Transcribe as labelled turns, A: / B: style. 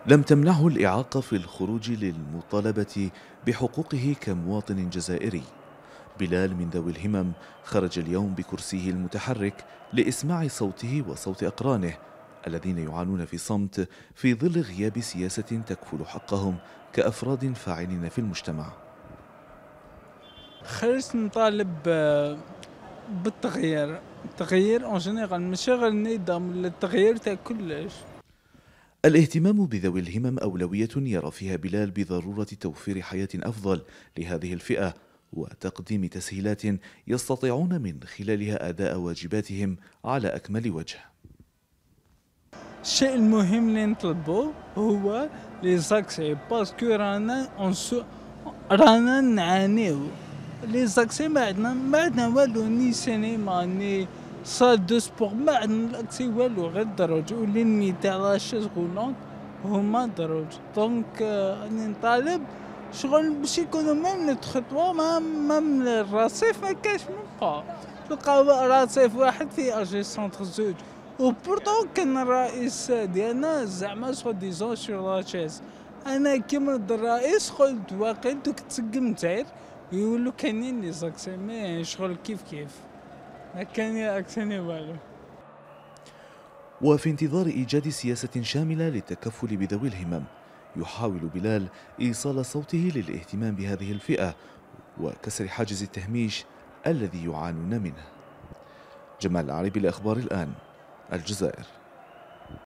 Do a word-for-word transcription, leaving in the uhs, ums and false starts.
A: لم تمنعه الإعاقة في الخروج للمطالبة بحقوقه كمواطن جزائري. بلال من ذوي الهمم خرج اليوم بكرسيه المتحرك لإسماع صوته وصوت أقرانه الذين يعانون في صمت في ظل غياب سياسة تكفل حقهم كأفراد فاعلين في المجتمع.
B: خرجت نطالب آه، بالتغيير التغيير اون جينيرال ماشي غير النظام ولا التغيير تاع كلش.
A: الاهتمام بذوي الهمم أولوية يرى فيها بلال بضرورة توفير حياة أفضل لهذه الفئة وتقديم تسهيلات يستطيعون من خلالها أداء واجباتهم على أكمل وجه.
B: الشيء المهم اللي نطلبوه هو لي زاكسي باسكو رانا اونسو رانا نعانيو لي زاكسي ما عندنا ما عندنا والو ني سينما ني صال دو سبور ما عندنا الاكسي والو غير الدروج واللي تاع لا شيز غولونت هما دروج دونك راني نطالب شغل باش يكونوا ميم لي تخطوا ما ميم الرصيف ما كاش مبقى تلقى رصيف واحد في اجي سونتر زوج وبورتون كان الرئيس ديالنا زعما سوا ديزون سور لا شيز. انا كي مرض الرئيس قلت واقيل دوك تسقم تعير يولو كاينين لي زاكسي مي شغل كيف كيف ما كان ياكسيني والو.
A: وفي انتظار إيجاد سياسة شاملة للتكفل بذوي الهمم يحاول بلال إيصال صوته للاهتمام بهذه الفئة وكسر حاجز التهميش الذي يعانون منه. جمال العربي لأخبار الآن، الجزائر.